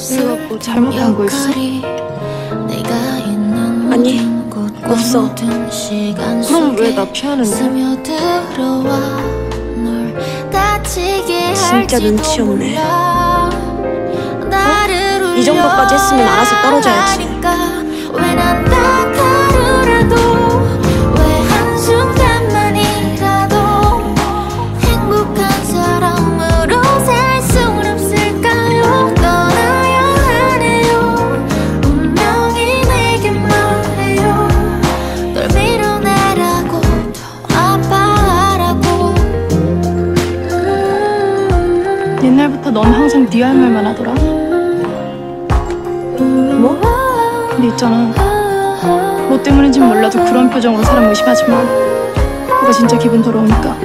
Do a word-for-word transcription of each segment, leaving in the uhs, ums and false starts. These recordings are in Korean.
내가 뭐 잘못한 거 있어? 아니, 없어. 그럼 왜 나 피하는데? 진짜 눈치 없네. 어? 이 정도까지 했으면 알아서 떨어져야지. 옛날부터 넌 항상 네 할 말만 하더라. 뭐? 근데 있잖아, 뭐 때문인진 몰라도 그런 표정으로 사람 의심하지 마. 그거 진짜 기분 더러우니까.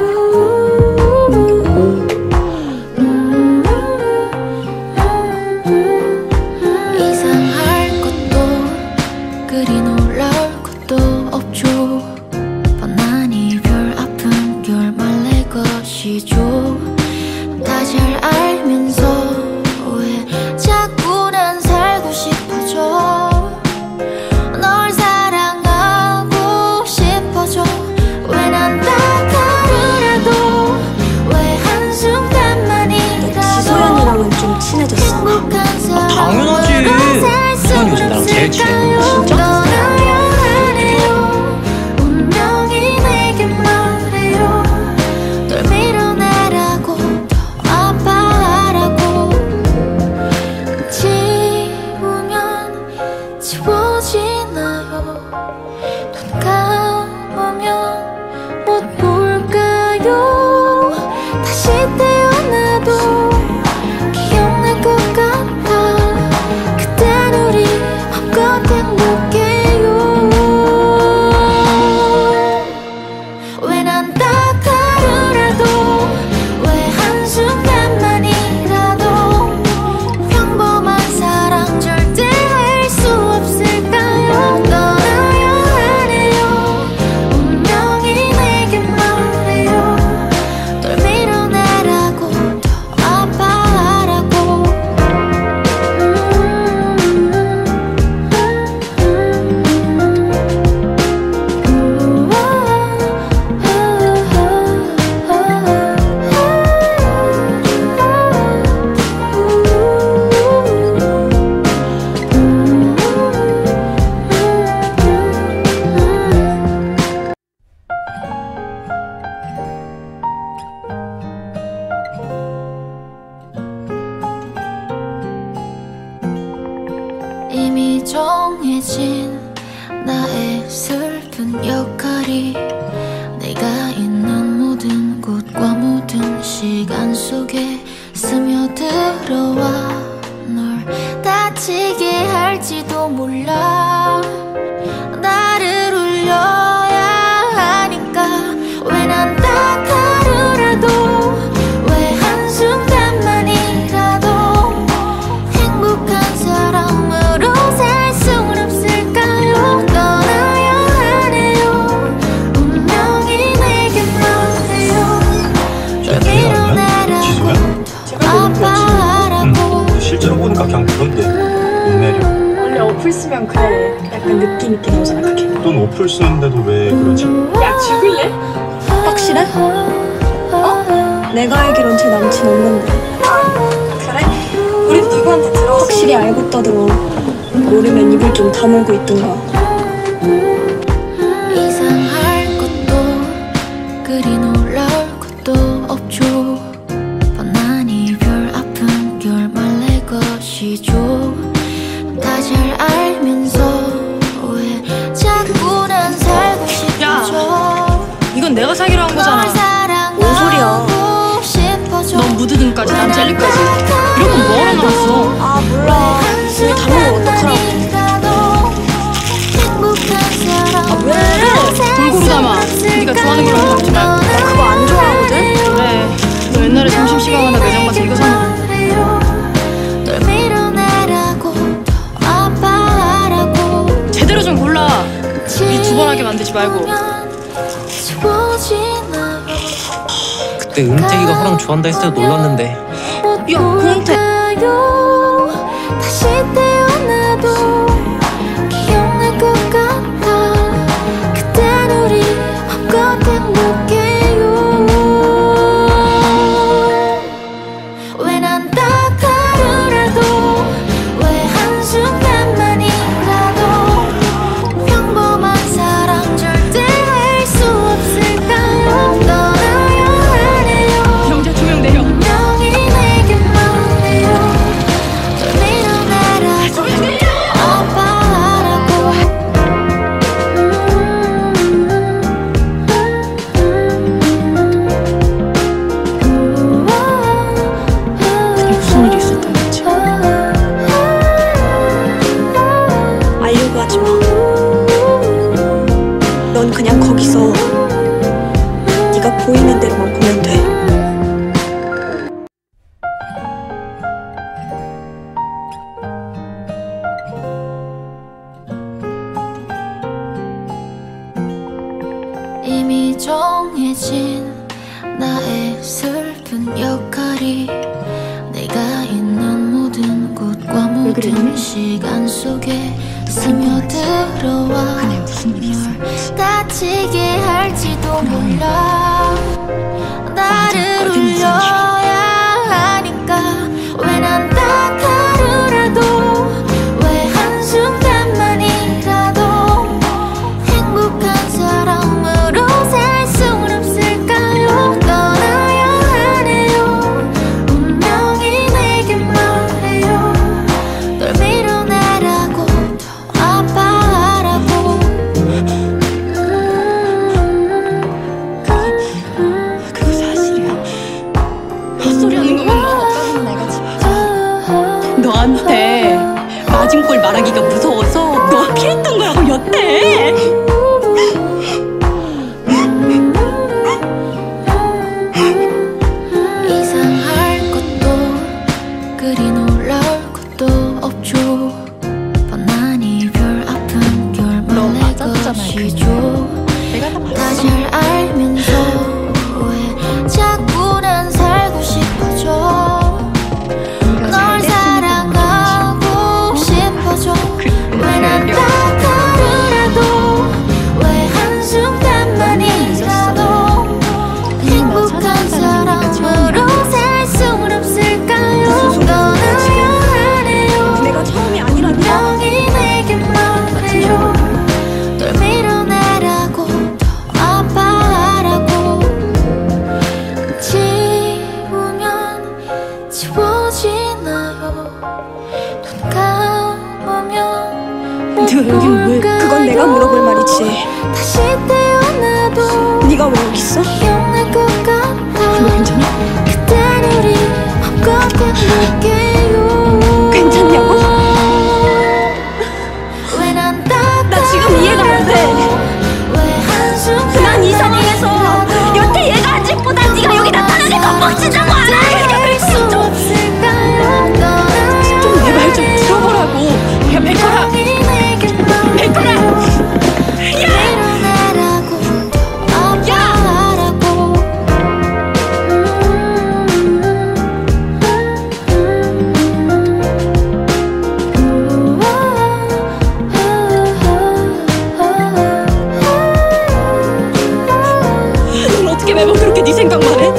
이상할 것도 그리 놀라울 것도 없죠. 뻔한 이별 아픈 결말 내 것이죠. 다 잘 알면서 왜 자꾸 난 살고 싶어져. 널 사랑하고 싶어져. 왜 난 딱 하루라도 왜 한순간만이라도 지소연이랑은 좀 친해졌어. 아, 당연하지. 지소연이 요즘 나랑 제일 친해. 진짜? 눈 감으면 못 볼까요? 다시 태어나도 기억날 것 같아. 그땐 우리 맘껏 행복해요. 왜 난 딱 하루라도 왜 한순간만이라도 평범한 사랑 절대 할 수 없을까요? 이미 정해진 나의 슬픈 역할이 내가 있는 모든 곳과 모든 시간 속에 스며들어와 널 다치게 할지도 몰라. 나를 울려야 하니까 왜 난 딱 하루라도 왜 한순간만이라도 행복한 사람으로 살 순 없을까요? 떠나야 하네요. 운명이 내게 말해요. 널 밀어내라고 아파하라고. 음, 실제로 보니까 그냥 그런데 못 내려. 원래 어플 쓰면 그래. 약간 느낌 있게 나오잖아, 그게. 넌 어플 쓰는데도 왜 그러지? 야, 죽을래? 확실해? 어? 내가 알기론 제 남친 없는데. 그래? 우린 누구한테 들어? 확실히 알고 떠들어. 모르면 입을 좀 다물고 있던가. 이상할 것도 그리 놀라울 것도 없죠. 뻔한 이별 아픈 결말 내 것이죠. 다 잘 알면서 왜 자꾸 난 살고 싶어져. 이건 내가 사기로 한 거잖아. 뭔 소리야? 넌 무드등까지 난 젤리까지. 이런 건 뭐하러 나왔어? 아, 몰라. 이미 다 먹으면 어떡하라고. 아, 왜? 골고루 담아. 네가 좋아하는 걸로 먹지 말고. 나 그거 안 좋아하거든? 그래, 너 옛날에 점심시간마다 매장 가서 이거 사먹어. 제대로 좀 골라. 이 두 번 하게 만들지 말고. 그때 은택이가 허랑 좋아한다 했을 때 놀랐는데. 야, 그 은택. 다시 태어나도 기억날 것 같아. 그땐 우리 맘껏 행복해요. 왜 난 딱 하루라도, 왜 한순간만이라도 평범한 사랑 절대 할 수 없을까요? 떠나야 하네요. 형제 두 명 내려. 분명히 내게만 해요. 널 밀어내라고 아파하라고. 그게 무슨 일이 있었던 거지? 알려고 하지 마. 넌 그냥 거기서 네가 보이는 대로만 보면 돼. 이미 정해진 나의 슬픈 역할이 내가 있는 모든 곳과 모든 시간 속에 스며들어와 그네 무슨 일이 있었는지. 다치게 할지도 몰라. 나를 어딘지 울려야 하니까. 왜 난 딱 하루라도, 왜 한순간만이라도 행복한 사람으로 살 순 없을까요? 떠나야 하네요. 분명히 내게 말해요. 널 밀어내라고 더 아파하라고. 그거 사실이야. 헛소리하는 것만 봐. 너한테 맞은 꼴 말하기가 무서워서 너가 피했던 거라고 여태. 이상할 것도 그리 놀라울 것도 없죠. 뻔한 이별 아픈 결말의 것이죠. 내가 다 다 잘 알면서 왜 자꾸 난 살고 싶어져. 널 사랑하고 싶어져. 왜 난 딱 하루라도, 왜 한순간만이라도 행복한 사람으로 살 순 없을까요? 떠나야 하네요. 내가 처음이 아니라니까. 분명히 내게 말해요. 널 밀어내라고 더 아파하라고. 지우면 지워지나요? 눈 감으면 못 네가 여긴 왜? 볼까요? 그건 내가 물어볼 말이지. 다시 태어나도 네가 왜 여기 있어? 기억날 것 같아. 너 괜찮아? 그땐 우리 맘껏 행복해요. 괜찮냐고? 왜 난 딱 나 지금 이해가 안 돼. 난 이 상황에서 여태 얘가 한 짓보다 네가 여기 나타나는 게 더 빡치다고 알아. 좀 내 말 좀 들어보라고. 야 백호라. 백호라. 넌 어떻게 매번 그렇게 네 생각만 해?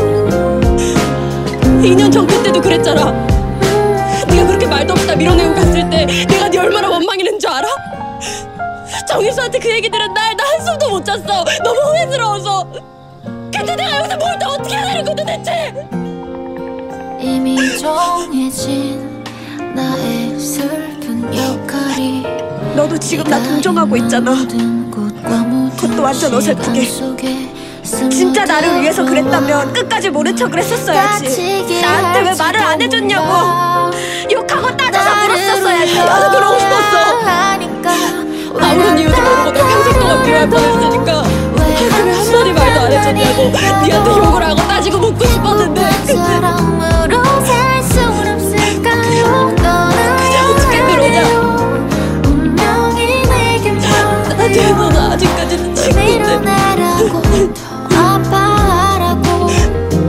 이 년 전 그때도 그랬잖아. 네가 그렇게 말도 없다 밀어내고 갔을 때 내가 네 얼마나 원망했는 줄 알아? 정일수한테 그 얘기 들은 날 나 한숨도 못 잤어. 너무 후회스러워서. 근데 내가 여기서 뭘 더 어떻게 해야 되는 거야 도대체? 이미 정해진 나의 슬픈 역할이 너도 지금 나 동정하고 있잖아. 그것도 완전 어설프게. 진짜 나를 위해서 그랬다면 끝까지 모른 척을 했었어야지. 나한테 왜 말을 안 해줬냐고. 욕하고 따져서 물었었어야지. 나도 그러고 싶었어. 아무런 이유도 모르고 널 평생 동안 미워할 뻔했으니까 왜 한마디 말도 안 해줬냐고. 니한테 욕을 하고 따지고 묻고 싶었는데 근데 그냥 어떻게 그러냐. 나한테서 나 아직까지는 친구인데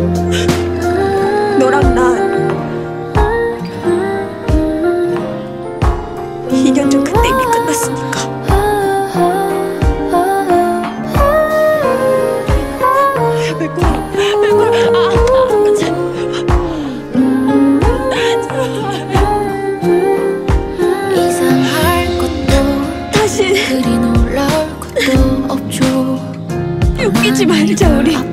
너랑 난 이 년 전 그때 이미 끝났으니까. 백골아, 백골아, 아, 아, 참. 이상할 것도 다시 그리 놀라울 것도 없죠. 웃기지 말자 우리.